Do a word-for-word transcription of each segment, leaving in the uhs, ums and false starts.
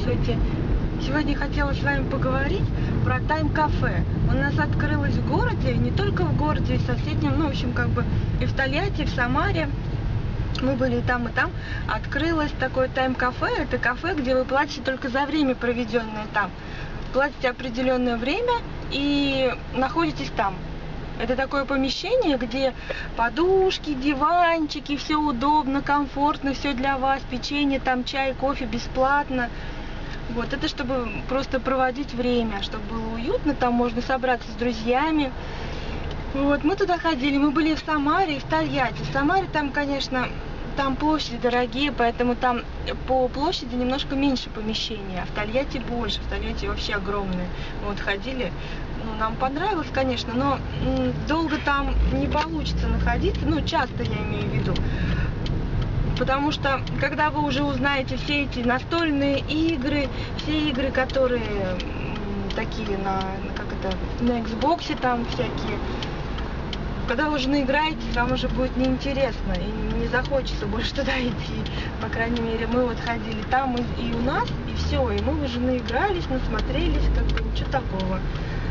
Здравствуйте! Сегодня хотела с вами поговорить про Тайм-кафе. У нас открылось в городе, не только в городе, и в соседнем, ну, в общем, как бы и в Тольятти, и в Самаре. Мы были и там, и там. Открылось такое Тайм-кафе. Это кафе, где вы платите только за время, проведенное там. Платите определенное время и находитесь там. Это такое помещение, где подушки, диванчики, все удобно, комфортно, все для вас, печенье, там чай, кофе бесплатно. Вот, это чтобы просто проводить время, чтобы было уютно, там можно собраться с друзьями. Вот, мы туда ходили, мы были в Самаре и в Тольятти. В Самаре там, конечно, там площади дорогие, поэтому там по площади немножко меньше помещения, а в Тольятти больше, в Тольятти вообще огромные. Вот, ходили, ну, нам понравилось, конечно, но м, долго там не получится находиться, ну, часто я имею в виду. Потому что, когда вы уже узнаете все эти настольные игры, все игры, которые м, такие на, как это, на Xbox там всякие, когда вы уже наиграетесь, вам уже будет неинтересно и не захочется больше туда идти. По крайней мере, мы вот ходили там и, и у нас, и все, и мы уже наигрались, насмотрелись, как бы ничего такого.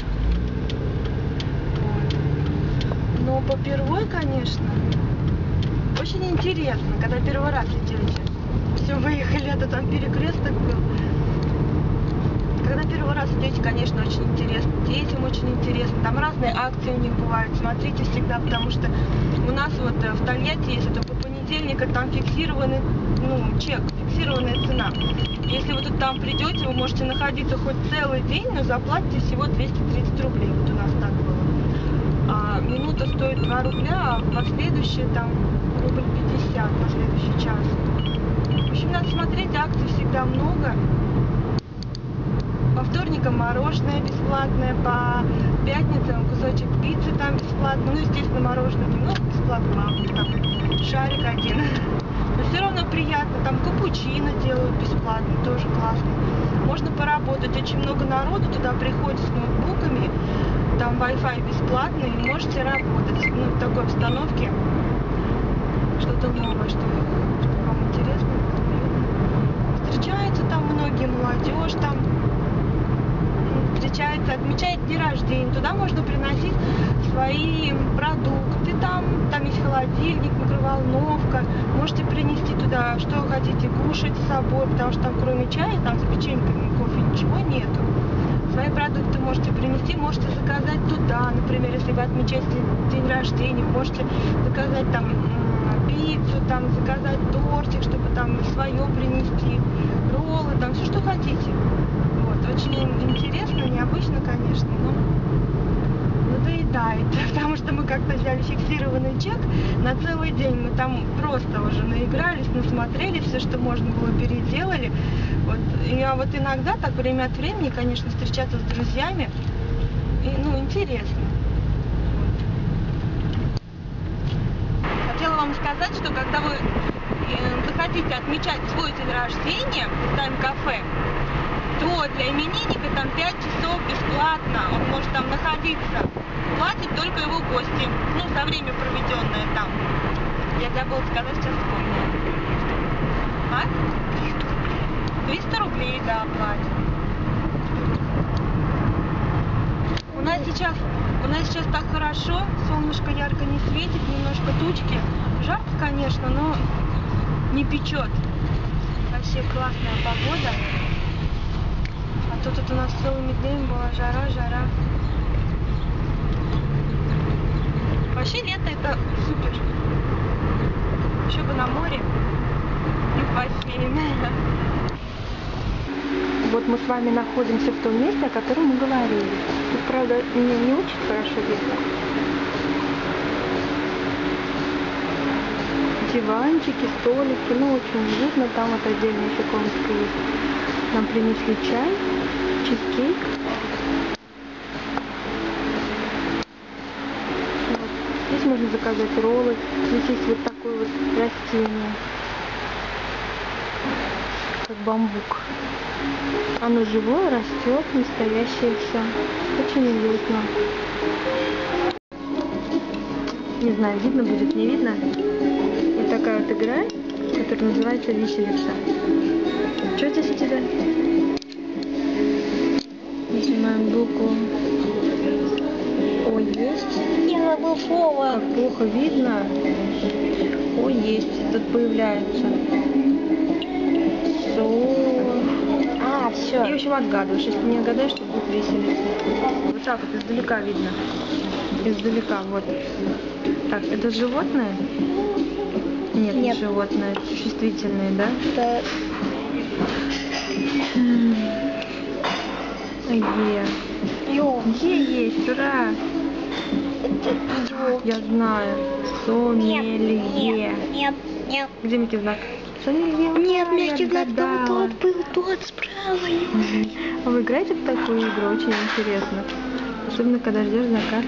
Вот. Но попервой, конечно, очень интересно, когда первый раз идете. Все, выехали, а то там перекресток был. Когда первый раз идете, конечно, очень интересно. Детям очень интересно. Там разные акции у них бывают. Смотрите всегда, потому что у нас вот в Тольятти есть это по понедельникам, там фиксированный, ну, чек, фиксированная цена. Если вы тут там придете, вы можете находиться хоть целый день, но заплатите всего двести тридцать рублей. Вот у нас так было. А минута стоит два рубля, а последующие там рубль пятьдесят на следующий час. В общем, надо смотреть, акций всегда много. По вторникам мороженое бесплатное, по пятницам кусочек пиццы там бесплатно. Ну, естественно, мороженое немного бесплатно, а там шарик один. Но все равно приятно. Там капучино делают бесплатно, тоже классно. Можно поработать. Очень много народу туда приходит с ноутбуками. Там Wi-Fi бесплатный, и можете работать. Ну, в такой обстановке. Что-то новое, что, что вам интересно. Встречаются там многие, молодежь там встречается, отмечает дни рождения. Туда можно приносить свои продукты, там, там есть холодильник, микроволновка. Можете принести туда, что хотите кушать с собой, потому что там кроме чая, там с печеньками, кофе ничего нету. Свои продукты можете принести, можете заказать туда, например, если вы отмечаете день рождения, можете заказать там пиццу, там заказать тортик, чтобы там свое принести, роллы, там все, что хотите. Вот, очень интересно, необычно, конечно, но надоедает, потому что мы как-то взяли фиксированный чек на целый день, мы там просто уже наигрались, насмотрели, все, что можно было, переделали. Вот, и, а вот иногда, так время от времени, конечно, встречаться с друзьями, и, ну, интересно. Хотела вам сказать, что когда вы э, захотите отмечать свой день рождения в Тайм-кафе, то для именинника там пять часов бесплатно, он может там находиться. Платят только его гости, ну, за время, проведенное там. Я забыла сказать, сейчас вспомню. А? триста рублей, да, платят. У нас сейчас, у нас сейчас так хорошо, солнышко ярко не светит, немножко тучки. Жарко, конечно, но не печет. Вообще классная погода. А то тут у нас целыми днями была жара, жара. Вообще лето это супер. Еще бы на море и в бассейне. Вот мы с вами находимся в том месте, о котором мы говорили. Тут, правда, не, не очень хорошо видно. Диванчики, столики, ну очень уютно. Там вот отдельная еще комнатка есть. Нам принесли чай, чизкейк. Вот. Здесь можно заказать роллы. Здесь есть вот такое вот растение, как бамбук. Оно живое, растет, настоящее все. Очень уютно. Не знаю, видно будет, не видно. Вот такая вот игра, которая называется виселица. Что здесь у тебя? Нажимаем букву. О, есть. Я забыл слово. Как плохо видно. О, есть. Тут появляется. Со. А, все. И в общем отгадываешь. Если не отгадаешь, то будет веселиться. Вот так вот издалека видно. Издалека, вот. Так, это животное? Нет, не Нет. животное. Существительное, да? Да. Е. Ё. Е есть, ура! Это ё. Я знаю. Сомелье. Нет, нет, нет. Где мягкий знак? Сомелье. Нет, ура, я мягкий знак был отгадала. тот, был тот справа. А вы играете в такую игру? Очень интересно. Особенно, когда ждешь закат.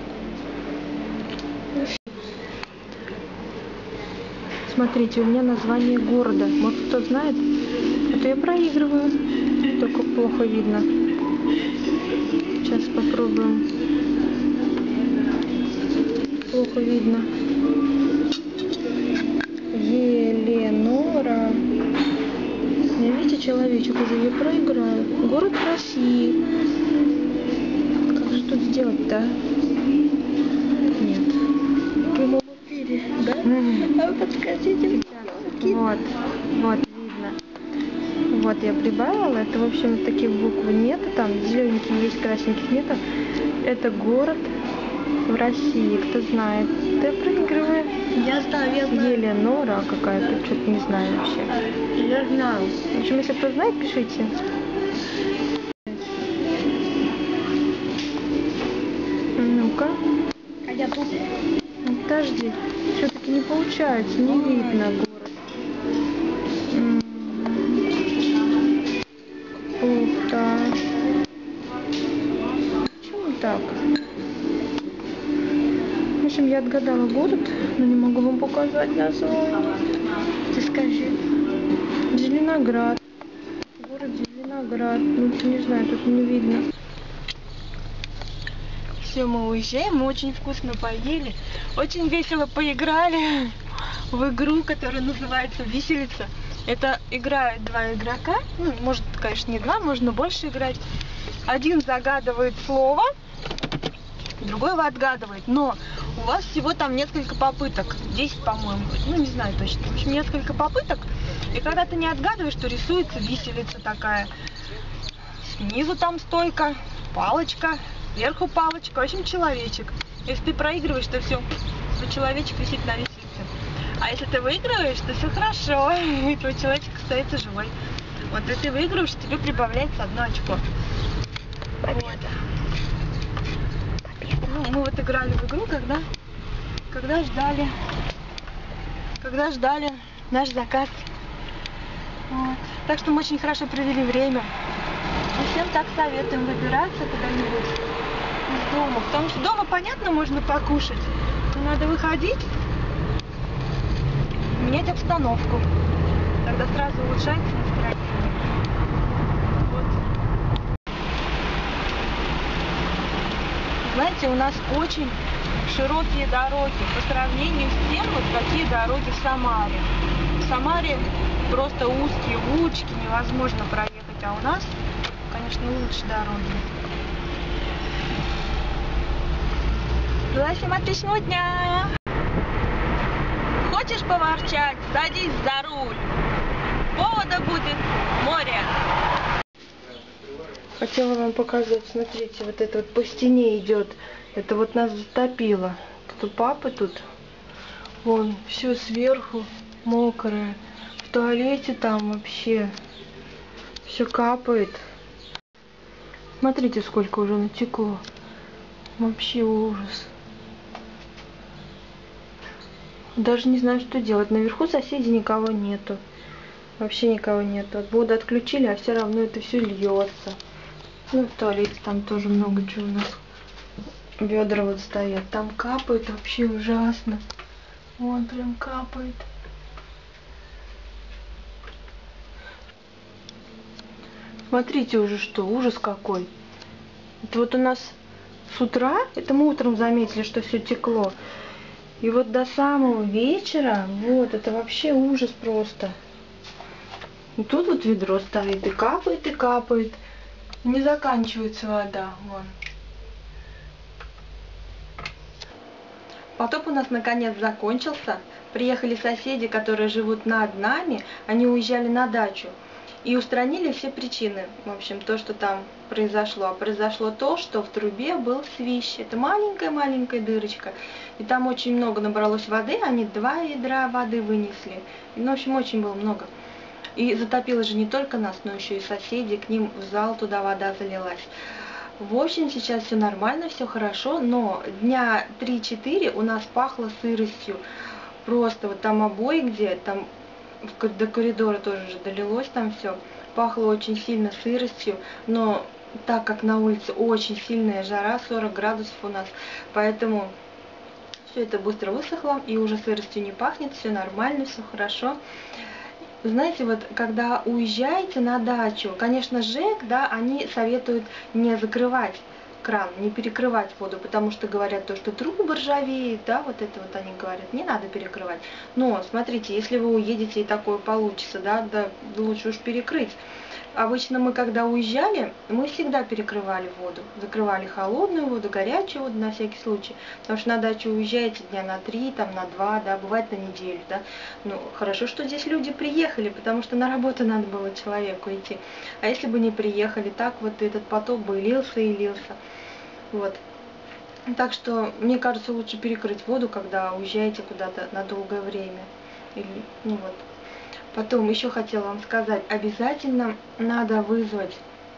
Смотрите, у меня название города. Может, кто знает? А то я проигрываю. Только плохо видно. Сейчас попробуем. Плохо видно. Еленора. Не видите, человечек уже я проиграю. Город России. Как же тут сделать-то? Нет. Вы его убили, да? А вы подскажите. Вот, вот видно. Вот я прибавила. Это, в общем, таких букв нету. Там зелененькие есть, красненьких нету. Это город в России. Кто знает? Ты проигрываю. Я знаю, я знаю. Еленора какая-то. Что-то не знаю вообще. Я знаю. В общем, если кто знает, пишите. Ну-ка. А я тут. Подожди. Все-таки не получается. Не видно город. Ух, да. Почему так? В общем, я отгадала город, но не могу вам показать название. Ты скажи. Зеленоград. Город Зеленоград. Ну, не знаю, тут не видно. Все, мы уезжаем, мы очень вкусно поели, очень весело поиграли в игру, которая называется «Виселица». Это играют два игрока, ну, может, конечно, не два, можно больше играть. Один загадывает слово, другой его отгадывает, но у вас всего там несколько попыток, десять, по-моему, ну, не знаю точно, в общем, несколько попыток, и когда ты не отгадываешь, то рисуется виселица такая. Снизу там стойка, палочка, сверху палочка, в общем, человечек. Если ты проигрываешь, то все, то человечек висит на виселице. А если ты выигрываешь, то все хорошо, и твой человечек остается живой. Вот, если ты выигрываешь, тебе прибавляется одно очко. Победа. Победа. Ну, мы вот играли в игру, когда, когда ждали, когда ждали наш заказ. Вот. Так что мы очень хорошо провели время. И всем так советуем выбираться куда-нибудь из дома. Потому что дома, понятно, можно покушать, но надо выходить, менять обстановку. Тогда сразу улучшается настроение. Вот. Знаете, у нас очень широкие дороги по сравнению с тем, вот какие дороги в Самаре. В Самаре просто узкие улочки, невозможно проехать, а у нас, конечно, лучше дороги. Желаю всем отличного дня! Хочешь поворчать? Садись за руль. Повода будет море. Хотела вам показать, смотрите, вот это вот по стене идет. Это вот нас затопило. Тут у папы тут, вон, все сверху мокрое. В туалете там вообще все капает. Смотрите, сколько уже натекло. Вообще ужас. Даже не знаю, что делать. Наверху соседей никого нету. Вообще никого нету. Воду отключили, а все равно это все льется. Ну, в туалете там тоже много чего у нас. Ведра вот стоят. Там капает вообще ужасно. Вон прям капает. Смотрите уже что, ужас какой. Это вот у нас с утра, это мы утром заметили, что все текло. И вот до самого вечера, вот, это вообще ужас просто. И тут вот ведро стоит, и капает, и капает. Не заканчивается вода, вон. Потоп у нас наконец закончился. Приехали соседи, которые живут над нами, они уезжали на дачу и устранили все причины, в общем, то, что там произошло. А произошло то, что в трубе был свищ. Это маленькая-маленькая дырочка. И там очень много набралось воды, они два ведра воды вынесли. Ну, в общем, очень было много. И затопило же не только нас, но еще и соседей, к ним в зал туда вода залилась. В общем, сейчас все нормально, все хорошо, но дня три-четыре у нас пахло сыростью. Просто вот там обои, где там до коридора тоже же долилось там все. Пахло очень сильно сыростью, но так как на улице очень сильная жара, сорок градусов у нас, поэтому все это быстро высохло и уже сыростью не пахнет, все нормально, все хорошо. Знаете, вот когда уезжаете на дачу, конечно, ЖЭК, да, они советуют не закрывать кран, не перекрывать воду, потому что говорят то, что трубы ржавеют, да, вот это вот они говорят, не надо перекрывать. Но, смотрите, если вы уедете и такое получится, да, да, лучше уж перекрыть. Обычно мы, когда уезжали, мы всегда перекрывали воду. Закрывали холодную воду, горячую воду на всякий случай. Потому что на дачу уезжаете дня на три, там, на два, да, бывает на неделю, да. Ну, хорошо, что здесь люди приехали, потому что на работу надо было человеку идти. А если бы не приехали, так вот этот поток бы лился и лился. Вот. Так что, мне кажется, лучше перекрыть воду, когда уезжаете куда-то на долгое время. Или, ну вот. Потом еще хотела вам сказать, обязательно надо вызвать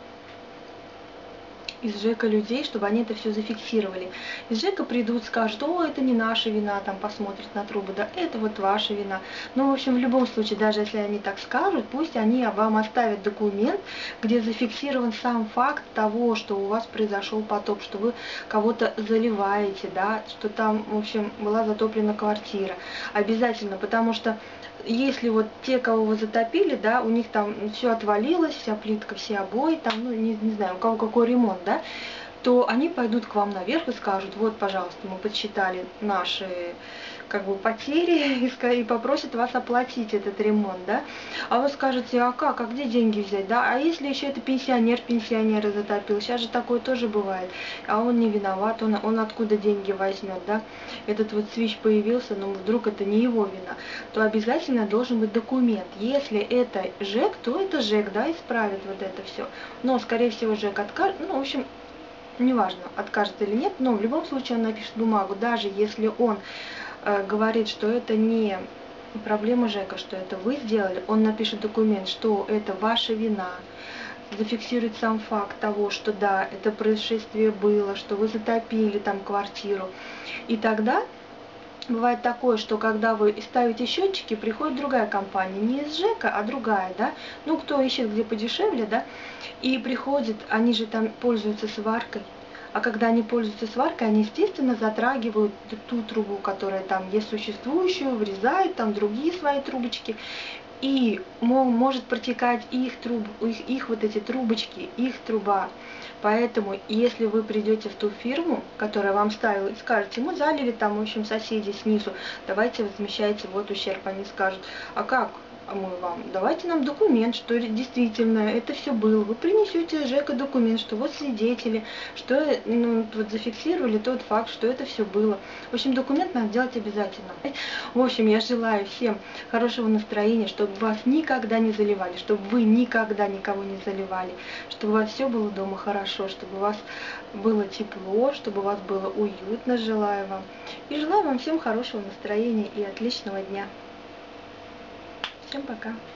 из ЖЭКа людей, чтобы они это все зафиксировали. Из ЖЭКа придут, скажут, о, это не наша вина, там посмотрят на трубы, да, это вот ваша вина. Но, в общем, в любом случае, даже если они так скажут, пусть они вам оставят документ, где зафиксирован сам факт того, что у вас произошел потоп, что вы кого-то заливаете, да, что там, в общем, была затоплена квартира. Обязательно, потому что если вот те, кого вы затопили, да, у них там все отвалилось, вся плитка, все обои, там, ну, не, не знаю, у кого какой ремонт, да, то они пойдут к вам наверх и скажут, вот, пожалуйста, мы подсчитали наши, как бы, потери и попросят вас оплатить этот ремонт, да. А вы скажете, а как, а где деньги взять, да, а если еще это пенсионер, пенсионера затопил, сейчас же такое тоже бывает, а он не виноват, он, он откуда деньги возьмет, да, этот вот свищ появился, но вдруг это не его вина, то обязательно должен быть документ. Если это ЖЭК, то это ЖЭК, да, исправит вот это все, но, скорее всего, ЖЭК откажет, ну, в общем, неважно, откажет или нет, но в любом случае он напишет бумагу, даже если он э, говорит, что это не проблема ЖЭКа, что это вы сделали, он напишет документ, что это ваша вина, зафиксирует сам факт того, что да, это происшествие было, что вы затопили там квартиру, и тогда бывает такое, что когда вы ставите счетчики, приходит другая компания, не из ЖЭКа, а другая, да, ну, кто ищет где подешевле, да, и приходит, они же там пользуются сваркой, а когда они пользуются сваркой, они, естественно, затрагивают ту трубу, которая там есть существующую, врезают там другие свои трубочки, и может протекать их труб, их, их вот эти трубочки, их труба. Поэтому, если вы придете в ту фирму, которая вам ставила, и скажете, мы залили там, в общем, соседи снизу, давайте возмещайте вот ущерб, они скажут, а как? А мы вам, давайте нам документ, что действительно это все было. Вы принесете ЖЭКа документ, что вот свидетели, что, ну, вот зафиксировали тот факт, что это все было. В общем, документ надо делать обязательно. В общем, я желаю всем хорошего настроения, чтобы вас никогда не заливали, чтобы вы никогда никого не заливали, чтобы у вас все было дома хорошо, чтобы у вас было тепло, чтобы у вас было уютно, желаю вам. И желаю вам всем хорошего настроения и отличного дня. Всем пока.